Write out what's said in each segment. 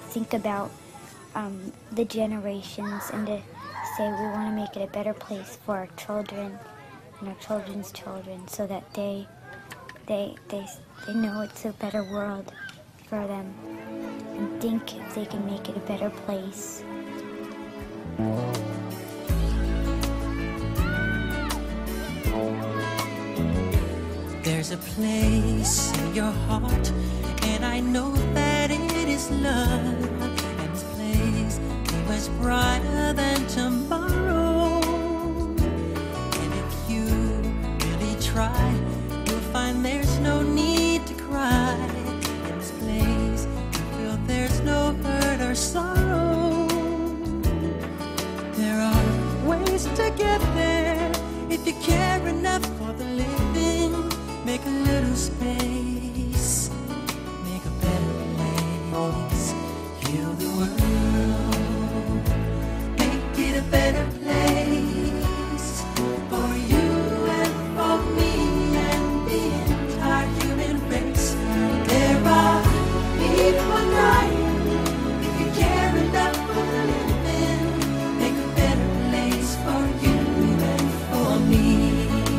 think about the generations and to say we want to make it a better place for our children and our children's children, so that they know it's a better world for them and think if they can make it a better place. There's a place in your heart, and I know that it is love, and this place is much brighter than tomorrow. And if you really try, you'll find there's no need to cry. In this place, you feel there's no hurt or sorrow. There are ways to get there if you care enough for the living. Make a little space, make a better place, heal the world, make it a better place for you and for me and the entire human race. There are people dying. If you care enough for the living, make a better place for you and for me.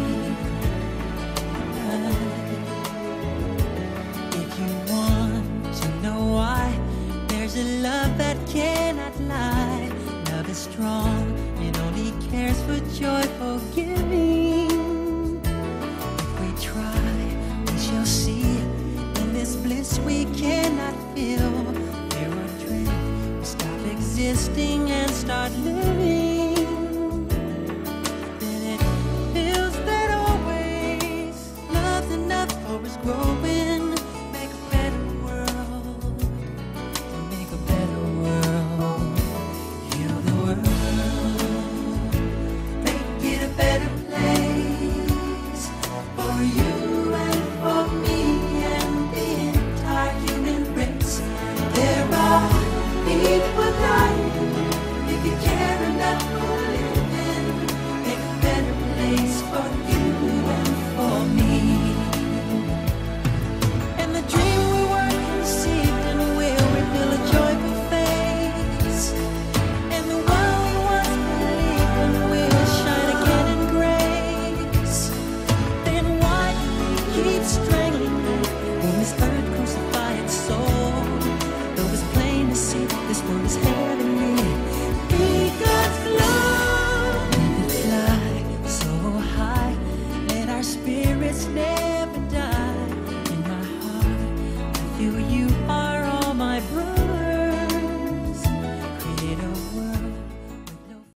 There's a love that cannot lie. Love is strong, it only cares for joyful giving. If we try, we shall see. In this bliss we cannot feel. There are dreams, we stop existing and start living.